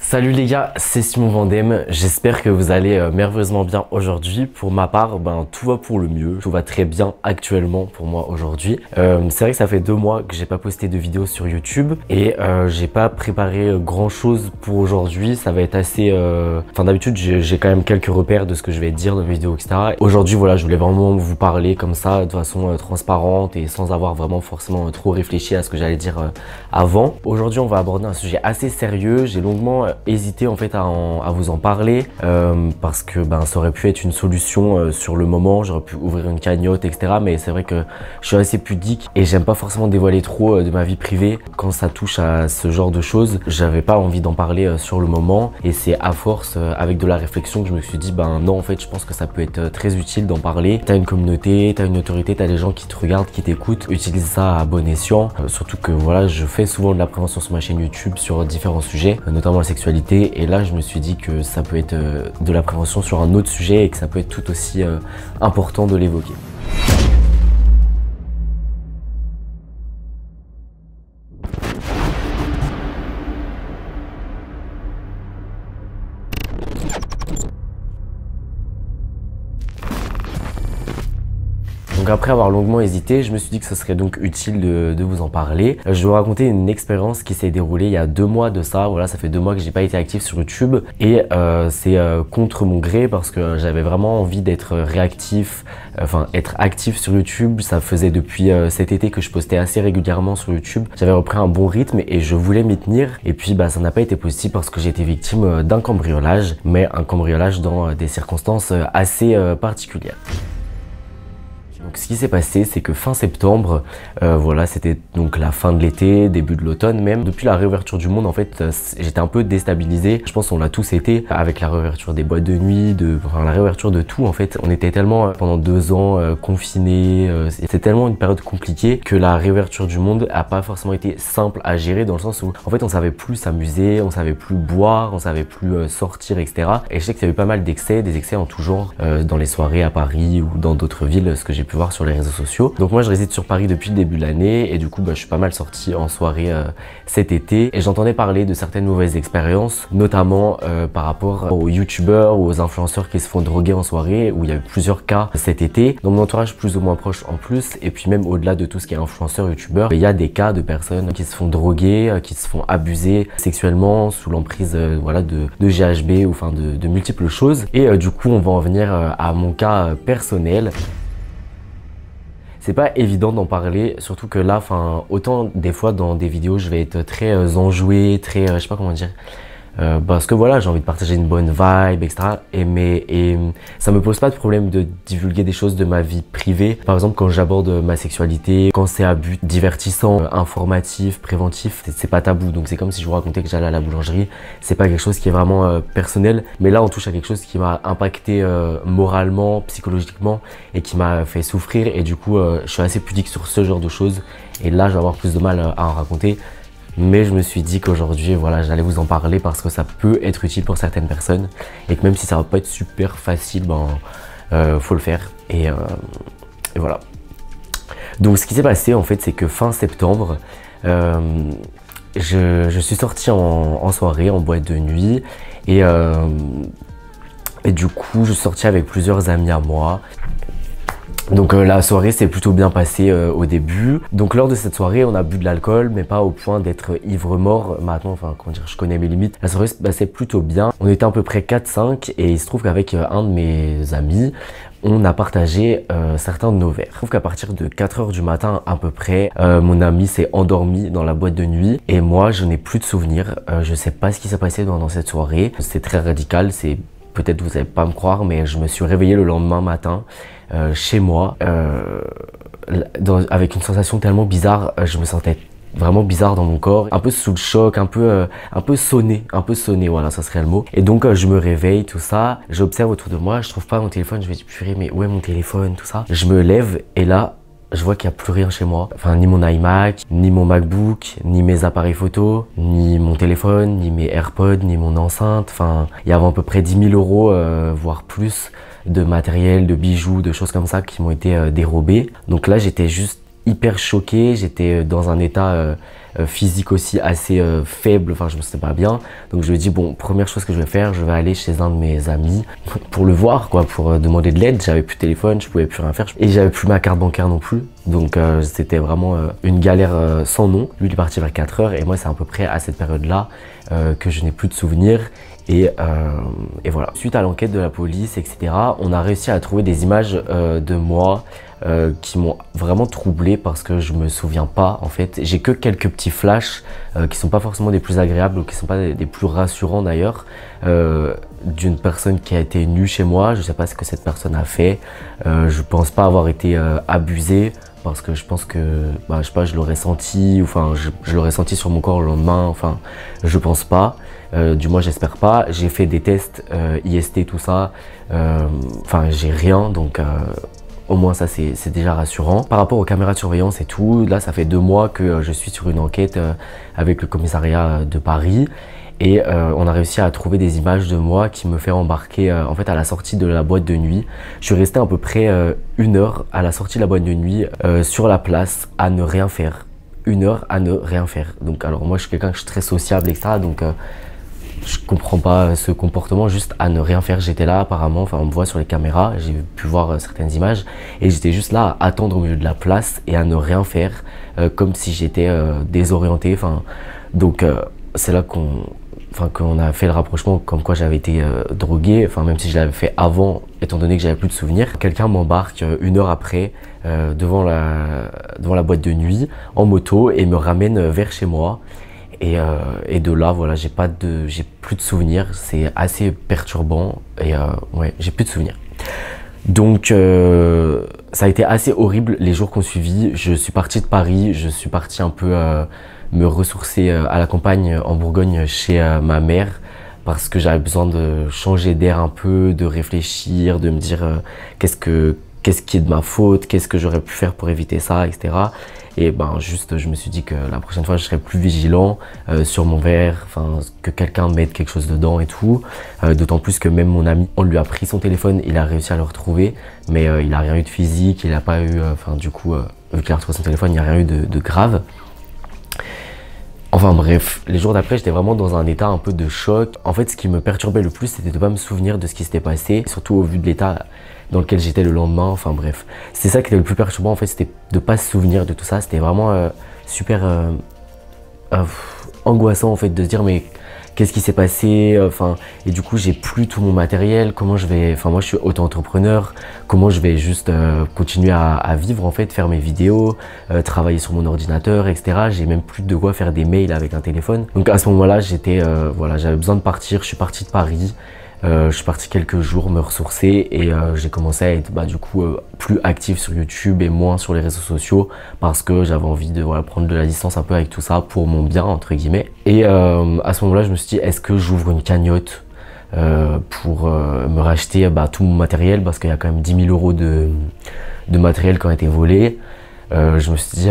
Salut les gars, c'est Simon Vandem, j'espère que vous allez merveilleusement bien aujourd'hui. Pour ma part, tout va pour le mieux, tout va très bien actuellement pour moi aujourd'hui. C'est vrai que ça fait 2 mois que j'ai pas posté de vidéo sur YouTube et j'ai pas préparé grand chose pour aujourd'hui. Ça va être assez... d'habitude j'ai quand même quelques repères de ce que je vais dire dans mes vidéos, etc. Aujourd'hui voilà, je voulais vraiment vous parler comme ça de façon transparente et sans avoir vraiment forcément trop réfléchi à ce que j'allais dire avant. Aujourd'hui on va aborder un sujet assez sérieux, j'ai longuement hésité en fait à vous en parler parce que ça aurait pu être une solution sur le moment, j'aurais pu ouvrir une cagnotte, etc. Mais c'est vrai que je suis assez pudique et j'aime pas forcément dévoiler trop de ma vie privée quand ça touche à ce genre de choses. J'avais pas envie d'en parler sur le moment et c'est à force avec de la réflexion que je me suis dit non, en fait je pense que ça peut être très utile d'en parler. T'as une communauté, t'as une autorité, t'as des gens qui te regardent, qui t'écoutent, utilise ça à bon escient. Surtout que voilà, je fais souvent de la prévention sur ma chaîne YouTube sur différents sujets, notamment la sexualité. Et là je me suis dit que ça peut être de la prévention sur un autre sujet et que ça peut être tout aussi important de l'évoquer. Donc après avoir longuement hésité, je me suis dit que ce serait donc utile de vous en parler. Je vais vous raconter une expérience qui s'est déroulée il y a 2 mois de ça. Voilà, ça fait 2 mois que j'ai pas été actif sur YouTube et c'est contre mon gré parce que j'avais vraiment envie d'être réactif, être actif sur YouTube. Ça faisait depuis cet été que je postais assez régulièrement sur YouTube. J'avais repris un bon rythme et je voulais m'y tenir. Et puis ça n'a pas été possible parce que j'ai été victime d'un cambriolage, mais un cambriolage dans des circonstances assez particulières. Donc ce qui s'est passé, c'est que fin septembre, voilà, c'était donc la fin de l'été, début de l'automne même. Depuis la réouverture du monde, en fait, j'étais un peu déstabilisé. Je pense qu'on l'a tous été avec la réouverture des boîtes de nuit, la réouverture de tout. En fait, on était tellement pendant 2 ans confinés. C'était tellement une période compliquée que la réouverture du monde a pas forcément été simple à gérer dans le sens où, en fait, on savait plus s'amuser, on savait plus boire, on savait plus sortir, etc. Et je sais qu'il y a eu pas mal d'excès, des excès en tout genre dans les soirées à Paris ou dans d'autres villes, ce que j'ai pu voir sur les réseaux sociaux. Donc moi je réside sur Paris depuis le début de l'année et du coup je suis pas mal sorti en soirée cet été et j'entendais parler de certaines mauvaises expériences, notamment par rapport aux youtubeurs ou aux influenceurs qui se font droguer en soirée, où il y a eu plusieurs cas cet été dans mon entourage plus ou moins proche en plus. Et puis même au-delà de tout ce qui est influenceur, youtubeur, il y a des cas de personnes qui se font droguer, qui se font abuser sexuellement sous l'emprise voilà, de GHB ou de multiples choses. Et du coup on va en venir à mon cas personnel. C'est pas évident d'en parler, surtout que là, autant des fois dans des vidéos, je vais être très enjoué, très, je sais pas comment dire, parce que voilà, j'ai envie de partager une bonne vibe, etc. Et ça me pose pas de problème de divulguer des choses de ma vie privée. Par exemple, quand j'aborde ma sexualité, quand c'est à but divertissant, informatif, préventif, c'est pas tabou. Donc c'est comme si je vous racontais que j'allais à la boulangerie. C'est pas quelque chose qui est vraiment personnel. Mais là, on touche à quelque chose qui m'a impacté moralement, psychologiquement et qui m'a fait souffrir. Et du coup, je suis assez pudique sur ce genre de choses. Et là, je vais avoir plus de mal à en raconter. Mais je me suis dit qu'aujourd'hui, voilà, j'allais vous en parler parce que ça peut être utile pour certaines personnes et que même si ça va pas être super facile, faut le faire et voilà. Donc ce qui s'est passé en fait, c'est que fin septembre, je suis sorti en soirée, en boîte de nuit et du coup, je suis sorti avec plusieurs amis à moi. Donc la soirée s'est plutôt bien passée au début. Donc lors de cette soirée, on a bu de l'alcool, mais pas au point d'être ivre-mort. Maintenant, comment dire, je connais mes limites. La soirée se passait plutôt bien. On était à peu près 4-5 et il se trouve qu'avec un de mes amis, on a partagé certains de nos verres. Je trouve qu'à partir de 4 h du matin à peu près, mon ami s'est endormi dans la boîte de nuit et moi, je n'ai plus de souvenirs. Je sais pas ce qui s'est passé dans cette soirée. C'est très radical, peut-être vous n'allez pas me croire, mais je me suis réveillé le lendemain matin chez moi avec une sensation tellement bizarre. Je me sentais vraiment bizarre dans mon corps, un peu sous le choc, un peu sonné, voilà, ça serait le mot. Et donc je me réveille, tout ça, j'observe autour de moi, je trouve pas mon téléphone, je me dis purée, mais où est mon téléphone, tout ça. Je me lève et là, je vois qu'il n'y a plus rien chez moi. Ni mon iMac, ni mon MacBook, ni mes appareils photo, ni mon téléphone, ni mes AirPods, ni mon enceinte. Il y avait à peu près 10 000 €, voire plus, de matériel, de bijoux, de choses comme ça qui m'ont été dérobés. Donc là, j'étais juste hyper choqué, j'étais dans un état physique aussi assez faible, enfin je me sentais pas bien. Donc je lui ai dit bon, première chose que je vais faire, je vais aller chez un de mes amis pour le voir quoi, pour demander de l'aide. J'avais plus de téléphone, je pouvais plus rien faire et j'avais plus ma carte bancaire non plus. Donc c'était vraiment une galère sans nom. Lui il est parti vers 4 heures et moi c'est à peu près à cette période-là que je n'ai plus de souvenirs. Et voilà. Suite à l'enquête de la police, etc., on a réussi à trouver des images de moi qui m'ont vraiment troublé parce que je me souviens pas en fait. J'ai que quelques petits flashs qui sont pas forcément des plus agréables ou qui sont pas des plus rassurants d'ailleurs, d'une personne qui a été nue chez moi. Je sais pas ce que cette personne a fait. Je pense pas avoir été abusé. Parce que je pense que, bah, je sais pas, je l'aurais senti, enfin, je l'aurais senti sur mon corps le lendemain, enfin, je pense pas, du moins j'espère pas. J'ai fait des tests IST, tout ça, enfin, j'ai rien, donc au moins ça c'est déjà rassurant. Par rapport aux caméras de surveillance et tout, là ça fait 2 mois que je suis sur une enquête avec le commissariat de Paris. Et on a réussi à trouver des images de moi qui me fait embarquer en fait à la sortie de la boîte de nuit. Je suis resté à peu près 1 heure à la sortie de la boîte de nuit sur la place à ne rien faire. 1 heure à ne rien faire. Donc alors moi je suis quelqu'un que je suis très sociable etc. Donc je comprends pas ce comportement juste à ne rien faire. J'étais là apparemment, enfin on me voit sur les caméras, j'ai pu voir certaines images et j'étais juste là à attendre au milieu de la place et à ne rien faire comme si j'étais désorienté. Enfin donc c'est là qu'on a fait le rapprochement comme quoi j'avais été drogué, enfin même si je l'avais fait avant étant donné que j'avais plus de souvenirs. Quelqu'un m'embarque 1 heure après devant la boîte de nuit en moto et me ramène vers chez moi et de là voilà j'ai plus de souvenirs, c'est assez perturbant et ouais j'ai plus de souvenirs. Donc ça a été assez horrible les jours qu'on suivi. Je suis parti de Paris, je suis parti un peu me ressourcer à la campagne en Bourgogne chez ma mère parce que j'avais besoin de changer d'air un peu, de réfléchir, de me dire qu'est-ce qui est de ma faute, qu'est-ce que j'aurais pu faire pour éviter ça, etc. Et ben juste je me suis dit que la prochaine fois je serais plus vigilant sur mon verre, enfin que quelqu'un mette quelque chose dedans et tout. D'autant plus que même mon ami, on lui a pris son téléphone, il a réussi à le retrouver, mais il a rien eu de physique, il a pas eu, enfin du coup vu qu'il a retrouvé son téléphone, il n'y a rien eu de grave. Enfin bref, les jours d'après, j'étais vraiment dans un état un peu de choc. En fait, ce qui me perturbait le plus, c'était de pas me souvenir de ce qui s'était passé, surtout au vu de l'état dans lequel j'étais le lendemain. Enfin bref, c'est ça qui était le plus perturbant en fait, c'était de pas se souvenir de tout ça. C'était vraiment super angoissant en fait de se dire mais qu'est-ce qui s'est passé, enfin et du coup j'ai plus tout mon matériel, comment je vais, enfin moi je suis auto-entrepreneur, comment je vais juste continuer à vivre en fait, faire mes vidéos, travailler sur mon ordinateur etc. J'ai même plus de quoi faire des mails avec un téléphone. Donc à ce moment-là j'étais voilà, j'avais besoin de partir, je suis parti de Paris. Je suis parti quelques jours me ressourcer et j'ai commencé à être du coup plus actif sur YouTube et moins sur les réseaux sociaux parce que j'avais envie de voilà, prendre de la distance un peu avec tout ça pour mon bien entre guillemets. Et à ce moment-là je me suis dit est-ce que j'ouvre une cagnotte pour me racheter tout mon matériel parce qu'il y a quand même 10 000 € de matériel qui ont été volés. Je me suis dit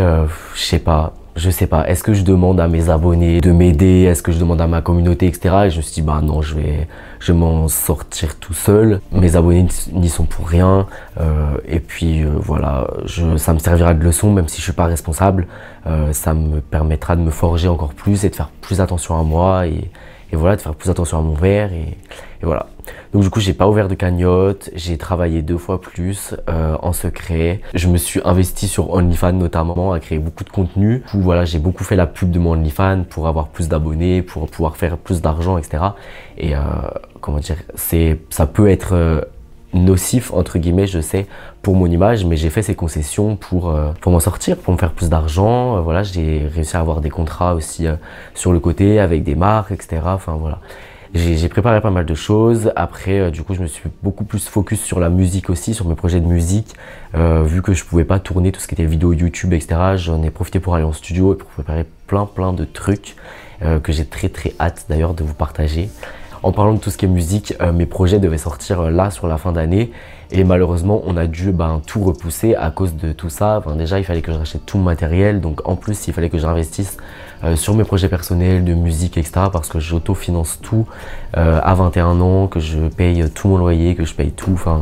je sais pas, est-ce que je demande à mes abonnés de m'aider, est-ce que je demande à ma communauté, etc. Et je me suis dit, non, je vais m'en sortir tout seul. Mes abonnés n'y sont pour rien. Et puis voilà, ça me servira de leçon, même si je suis pas responsable. Ça me permettra de me forger encore plus et de faire plus attention à moi et voilà, de faire plus attention à mon verre et voilà. Donc du coup j'ai pas ouvert de cagnotte, j'ai travaillé 2 fois plus en secret. Je me suis investi sur OnlyFans notamment, à créer beaucoup de contenu. Du coup, voilà, j'ai beaucoup fait la pub de mon OnlyFans pour avoir plus d'abonnés, pour pouvoir faire plus d'argent, etc. Et comment dire, ça peut être nocif entre guillemets, je sais, pour mon image, mais j'ai fait ces concessions pour m'en sortir, pour me faire plus d'argent. Voilà, j'ai réussi à avoir des contrats aussi sur le côté avec des marques, etc. Enfin voilà. J'ai préparé pas mal de choses. Après, du coup, je me suis beaucoup plus focus sur la musique aussi, sur mes projets de musique. Vu que je pouvais pas tourner tout ce qui était vidéo YouTube, etc. J'en ai profité pour aller en studio et pour préparer plein de trucs que j'ai très hâte d'ailleurs de vous partager. En parlant de tout ce qui est musique, mes projets devaient sortir là sur la fin d'année. Et malheureusement, on a dû tout repousser à cause de tout ça. Enfin, déjà, il fallait que je rachète tout mon matériel. Donc en plus, il fallait que j'investisse sur mes projets personnels de musique, etc. Parce que j'autofinance tout à 21 ans, que je paye tout mon loyer, que je paye tout. Enfin,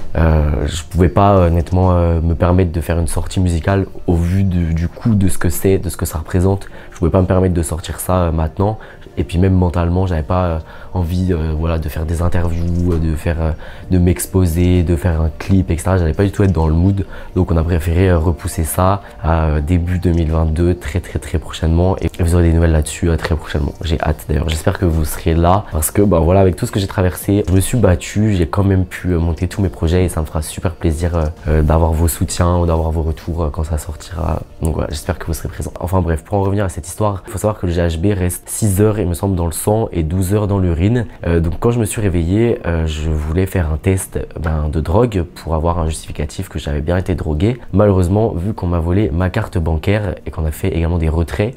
Je pouvais pas honnêtement me permettre de faire une sortie musicale au vu du coût de ce que c'est, de ce que ça représente. Je pouvais pas me permettre de sortir ça maintenant. Et puis même mentalement, j'avais pas envie voilà, de faire des interviews, de m'exposer, de faire un clip, etc. J'allais pas du tout être dans le mood. Donc on a préféré repousser ça à début 2022, très prochainement. Et vous aurez des nouvelles là-dessus très prochainement. J'ai hâte d'ailleurs. J'espère que vous serez là parce que bah, voilà, avec tout ce que j'ai traversé, je me suis battu, j'ai quand même pu monter tous mes projets et ça me fera super plaisir d'avoir vos soutiens ou d'avoir vos retours quand ça sortira. Donc voilà, j'espère que vous serez présents. Enfin bref, pour en revenir à cette histoire, il faut savoir que le GHB reste 6 heures, il me semble, dans le sang et 12 heures dans l'urine. Donc quand je me suis réveillé, je voulais faire un test de drogue pour avoir un justificatif que j'avais bien été drogué. Malheureusement, vu qu'on m'a volé ma carte bancaire et qu'on a fait également des retraits,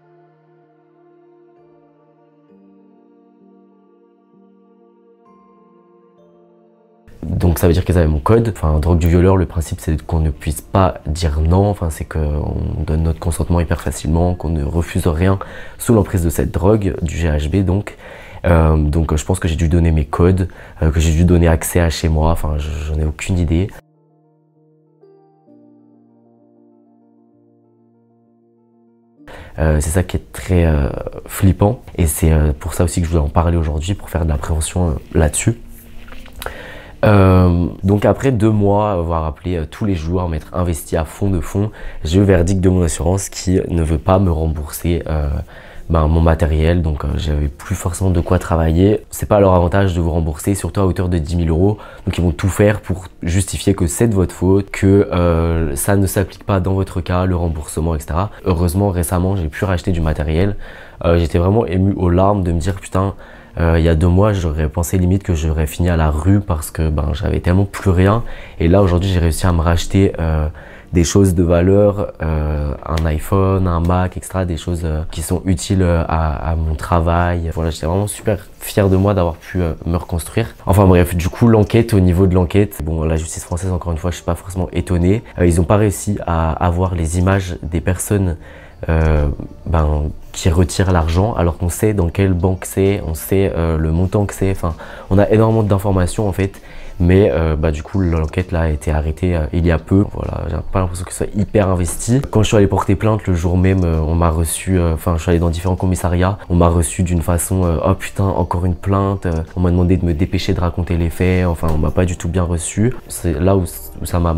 donc ça veut dire qu'ils avaient mon code. Enfin, drogue du violeur, le principe c'est qu'on ne puisse pas dire non. Enfin, c'est qu'on donne notre consentement hyper facilement, qu'on ne refuse rien sous l'emprise de cette drogue, du GHB donc. Donc je pense que j'ai dû donner mes codes, que j'ai dû donner accès à chez moi. Enfin, j'en ai aucune idée. C'est ça qui est très flippant et c'est pour ça aussi que je voulais en parler aujourd'hui, pour faire de la prévention là-dessus. Donc après 2 mois, avoir appelé tous les jours, m'être investi à fond de fond, j'ai eu le verdict de mon assurance qui ne veut pas me rembourser mon matériel, donc j'avais plus forcément de quoi travailler. C'est pas leur avantage de vous rembourser, surtout à hauteur de 10 000 €. Donc ils vont tout faire pour justifier que c'est de votre faute, que ça ne s'applique pas dans votre cas, le remboursement, etc. Heureusement, récemment, j'ai pu racheter du matériel. J'étais vraiment ému aux larmes de me dire putain, il y a 2 mois, j'aurais pensé limite que j'aurais fini à la rue parce que j'avais tellement plus rien. Et là, aujourd'hui, j'ai réussi à me racheter des choses de valeur, un iPhone, un Mac, etc. Des choses qui sont utiles à mon travail. Voilà, j'étais vraiment super fier de moi d'avoir pu me reconstruire. Enfin bref, du coup, l'enquête, au niveau de l'enquête, bon, la justice française, encore une fois, je suis pas forcément étonné. Ils n'ont pas réussi à avoir les images des personnes qui retirent l'argent, alors qu'on sait dans quelle banque c'est, on sait le montant que c'est. Enfin, on a énormément d'informations en fait. Mais du coup, l'enquête là a été arrêtée il y a peu. Voilà, j'ai pas l'impression que ce soit hyper investi. Quand je suis allé porter plainte le jour même, on m'a reçu, je suis allé dans différents commissariats, on m'a reçu d'une façon oh putain, encore une plainte. On m'a demandé de me dépêcher de raconter les faits. Enfin, on m'a pas du tout bien reçu. C'est là où ça m'a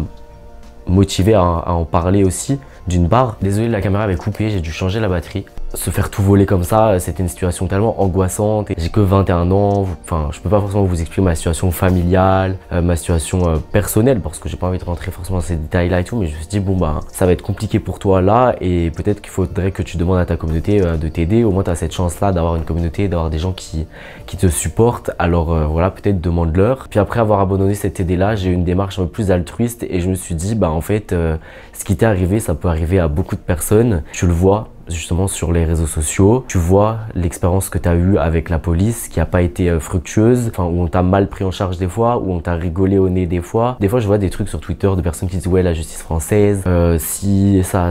motivé à en parler aussi. D'une part, désolé, la caméra avait coupé, j'ai dû changer la batterie. Se faire tout voler comme ça, c'était une situation tellement angoissante. J'ai que 21 ans, enfin, je peux pas forcément vous expliquer ma situation familiale, ma situation personnelle, parce que j'ai pas envie de rentrer forcément dans ces détails-là et tout, mais je me suis dit, bon ça va être compliqué pour toi là, et peut-être qu'il faudrait que tu demandes à ta communauté de t'aider. Au moins, tu as cette chance-là d'avoir une communauté, d'avoir des gens qui te supportent. Alors voilà, peut-être demande-leur. Puis après avoir abandonné cette idée-là, j'ai eu une démarche un peu plus altruiste et je me suis dit, en fait, ce qui t'est arrivé, ça peut arriver à beaucoup de personnes. Tu le vois justement sur les réseaux sociaux, tu vois l'expérience que tu as eue avec la police qui n'a pas été fructueuse, enfin où on t'a mal pris en charge des fois, où on t'a rigolé au nez des fois. Des fois je vois des trucs sur Twitter de personnes qui disent ouais, la justice française, si ça,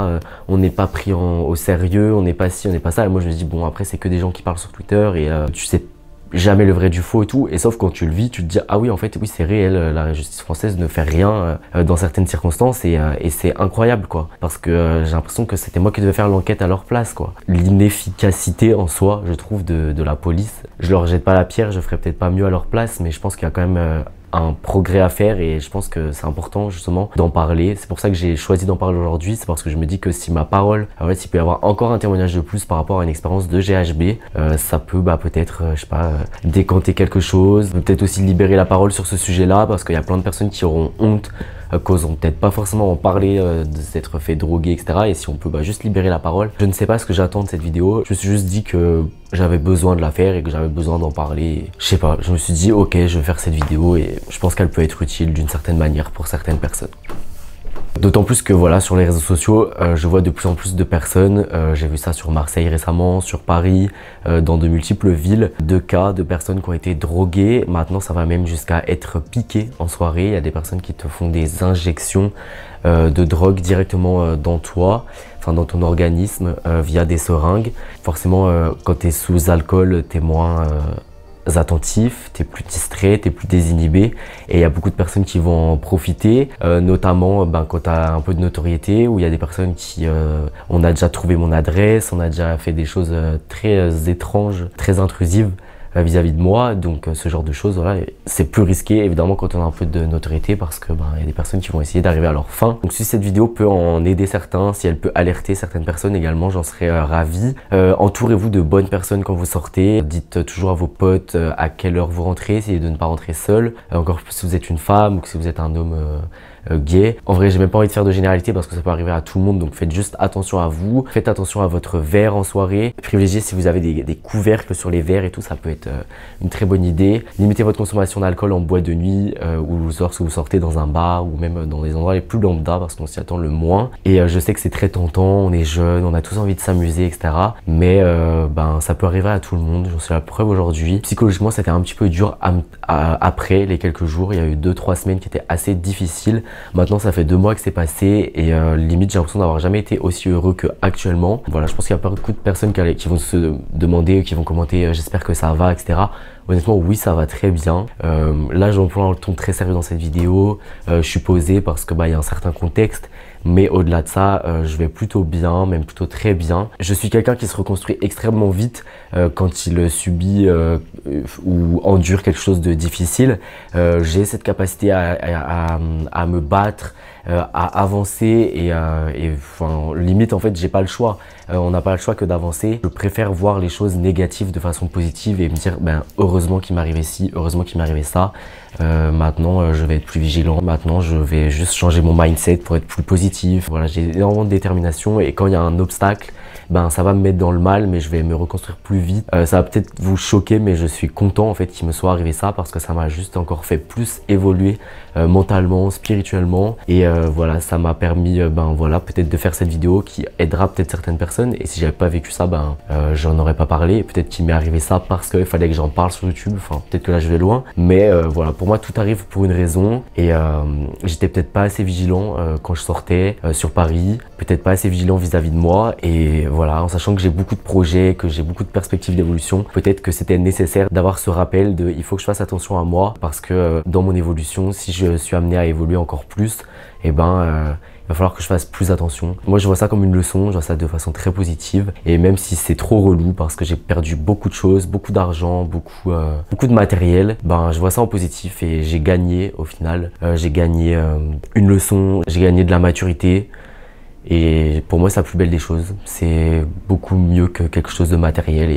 on n'est pas pris au sérieux, on n'est pas ci, on n'est pas ça. Et moi je me dis bon, après c'est que des gens qui parlent sur Twitter et tu sais jamais le vrai du faux et tout, et sauf quand tu le vis, tu te dis ah oui, en fait oui, c'est réel, la justice française ne fait rien dans certaines circonstances, et c'est incroyable quoi, parce que j'ai l'impression que c'était moi qui devais faire l'enquête à leur place quoi. L'inefficacité en soi, je trouve, de la police, je leur jette pas la pierre, je ferais peut-être pas mieux à leur place, mais je pense qu'il y a quand même un progrès à faire et je pense que c'est important justement d'en parler. C'est pour ça que j'ai choisi d'en parler aujourd'hui, c'est parce que je me dis que si ma parole, s'il peut y avoir encore un témoignage de plus par rapport à une expérience de GHB, ça peut peut-être, je sais pas, décanter quelque chose, peut-être aussi libérer la parole sur ce sujet-là, parce qu'il y a plein de personnes qui auront honte, qu'osent peut-être pas forcément en parler de s'être fait droguer, etc. Et si on peut juste libérer la parole. Je ne sais pas ce que j'attends de cette vidéo, je me suis juste dit que j'avais besoin de la faire et que j'avais besoin d'en parler. Je sais pas, je me suis dit ok, je vais faire cette vidéo et je pense qu'elle peut être utile d'une certaine manière pour certaines personnes. D'autant plus que voilà, sur les réseaux sociaux, je vois de plus en plus de personnes, j'ai vu ça sur Marseille récemment, sur Paris, dans de multiples villes, de cas de personnes qui ont été droguées. Maintenant, ça va même jusqu'à être piqué en soirée. Il y a des personnes qui te font des injections de drogue directement dans toi, enfin dans ton organisme, via des seringues. Forcément, quand tu es sous alcool, tu es moins attentif, t'es plus distrait, t'es plus désinhibé. Et il y a beaucoup de personnes qui vont en profiter, notamment quand t'as un peu de notoriété, où il y a des personnes qui... on a déjà trouvé mon adresse, on a déjà fait des choses très étranges, très intrusives vis-à-vis de moi, donc ce genre de choses, voilà, c'est plus risqué évidemment quand on a un peu de notoriété parce que il y a des personnes qui vont essayer d'arriver à leur fin. Donc si cette vidéo peut en aider certains, si elle peut alerter certaines personnes également, j'en serais ravi. Entourez-vous de bonnes personnes quand vous sortez, dites toujours à vos potes à quelle heure vous rentrez, essayez de ne pas rentrer seul, encore plus si vous êtes une femme ou que si vous êtes un homme gay. En vrai, j'ai même pas envie de faire de généralité parce que ça peut arriver à tout le monde, donc faites juste attention à vous, faites attention à votre verre en soirée, privilégiez si vous avez des couvercles sur les verres et tout, ça peut être une très bonne idée. Limitez votre consommation d'alcool en boîte de nuit ou lorsque vous sortez dans un bar ou même dans des endroits les plus lambda parce qu'on s'y attend le moins. Et je sais que c'est très tentant, on est jeune, on a tous envie de s'amuser, etc. Mais ça peut arriver à tout le monde, j'en suis la preuve aujourd'hui. Psychologiquement, c'était un petit peu dur après les quelques jours, il y a eu 2-3 semaines qui étaient assez difficiles. Maintenant, ça fait 2 mois que c'est passé et limite, j'ai l'impression d'avoir jamais été aussi heureux qu'actuellement. Voilà, je pense qu'il y a beaucoup de personnes qui vont se demander, qui vont commenter j'espère que ça va, etc. Honnêtement, oui, ça va très bien. Là, j'emploie un ton très sérieux dans cette vidéo. Je suis posé parce que y a un certain contexte. Mais au-delà de ça, je vais plutôt bien, même plutôt très bien. Je suis quelqu'un qui se reconstruit extrêmement vite quand il subit ou endure quelque chose de difficile. J'ai cette capacité à me battre, à avancer et limite en fait j'ai pas le choix. On n'a pas le choix que d'avancer. Je préfère voir les choses négatives de façon positive et me dire heureusement qu'il m'arrivait ci, heureusement qu'il m'arrivait ça. Maintenant je vais être plus vigilant, maintenant je vais juste changer mon mindset pour être plus positif. Voilà, j'ai énormément de détermination et quand il y a un obstacle, ça va me mettre dans le mal mais je vais me reconstruire plus vite. Ça va peut-être vous choquer mais je suis content en fait qu'il me soit arrivé ça parce que ça m'a juste encore fait plus évoluer mentalement, spirituellement et voilà, ça m'a permis peut-être de faire cette vidéo qui aidera peut-être certaines personnes et si j'avais pas vécu ça, j'en aurais pas parlé et peut-être qu'il m'est arrivé ça parce qu'il fallait que j'en parle sur YouTube, enfin peut-être que là je vais loin mais voilà, pour moi tout arrive pour une raison et j'étais peut-être pas assez vigilant quand je sortais sur Paris, peut-être pas assez vigilant vis-à-vis de moi et voilà, en sachant que j'ai beaucoup de projets, que j'ai beaucoup de perspectives d'évolution, peut-être que c'était nécessaire d'avoir ce rappel de il faut que je fasse attention à moi parce que dans mon évolution, si je suis amené à évoluer encore plus, il va falloir que je fasse plus attention. Moi je vois ça comme une leçon, je vois ça de façon très positive et même si c'est trop relou parce que j'ai perdu beaucoup de choses, beaucoup d'argent, beaucoup de matériel, je vois ça en positif et j'ai gagné au final. J'ai gagné une leçon, j'ai gagné de la maturité et pour moi c'est la plus belle des choses. C'est beaucoup mieux que quelque chose de matériel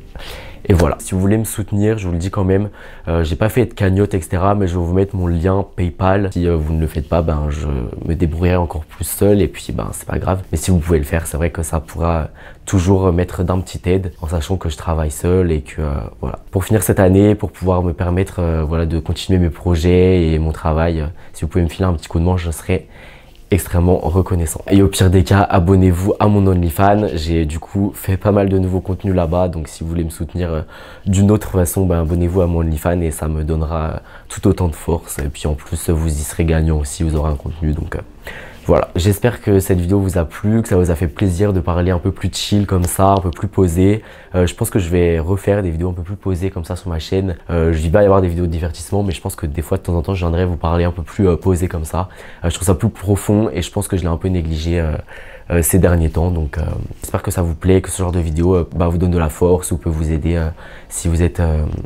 et voilà. Si vous voulez me soutenir, je vous le dis quand même, j'ai pas fait de cagnotte, etc. Mais je vais vous mettre mon lien PayPal. Si vous ne le faites pas, je me débrouillerai encore plus seul et puis c'est pas grave. Mais si vous pouvez le faire, c'est vrai que ça pourra toujours mettre d'un petit aide en sachant que je travaille seul et que voilà. Pour finir cette année, pour pouvoir me permettre de continuer mes projets et mon travail, si vous pouvez me filer un petit coup de main, je serai extrêmement reconnaissant. Et au pire des cas, abonnez-vous à mon OnlyFans. J'ai du coup fait pas mal de nouveaux contenus là-bas. Donc si vous voulez me soutenir d'une autre façon, abonnez-vous à mon OnlyFans et ça me donnera tout autant de force. Et puis en plus, vous y serez gagnant aussi, vous aurez un contenu. Donc voilà, j'espère que cette vidéo vous a plu, que ça vous a fait plaisir de parler un peu plus chill comme ça, un peu plus posé. Je pense que je vais refaire des vidéos un peu plus posées comme ça sur ma chaîne. Il va y avoir des vidéos de divertissement, mais je pense que des fois de temps en temps je viendrai vous parler un peu plus posé comme ça. Je trouve ça plus profond et je pense que je l'ai un peu négligé ces derniers temps. Donc j'espère que ça vous plaît, que ce genre de vidéo vous donne de la force ou peut vous aider si vous êtes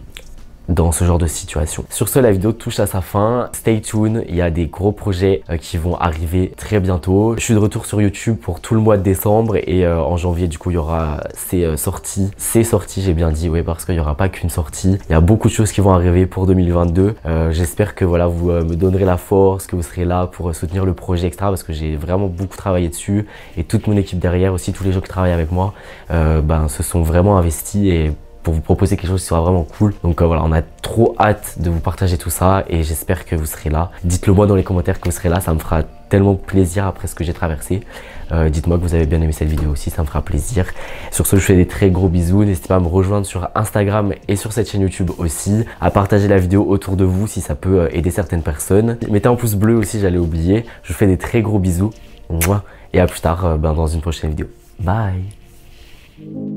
dans ce genre de situation. Sur ce, la vidéo touche à sa fin. Stay tuned, il y a des gros projets qui vont arriver très bientôt. Je suis de retour sur YouTube pour tout le mois de décembre et en janvier du coup il y aura ces sorties. Ces sorties, j'ai bien dit, oui, parce qu'il n'y aura pas qu'une sortie. Il y a beaucoup de choses qui vont arriver pour 2022. J'espère que voilà, vous me donnerez la force, que vous serez là pour soutenir le projet, etc. Parce que j'ai vraiment beaucoup travaillé dessus et toute mon équipe derrière aussi, tous les gens qui travaillent avec moi, se sont vraiment investis et pour vous proposer quelque chose qui sera vraiment cool. Donc voilà, on a trop hâte de vous partager tout ça et j'espère que vous serez là. Dites-le moi dans les commentaires que vous serez là, ça me fera tellement plaisir après ce que j'ai traversé. Dites-moi que vous avez bien aimé cette vidéo aussi, ça me fera plaisir. Sur ce, je fais des très gros bisous. N'hésitez pas à me rejoindre sur Instagram et sur cette chaîne YouTube aussi, à partager la vidéo autour de vous si ça peut aider certaines personnes. Mettez un pouce bleu aussi, j'allais oublier. Je vous fais des très gros bisous et à plus tard dans une prochaine vidéo. Bye.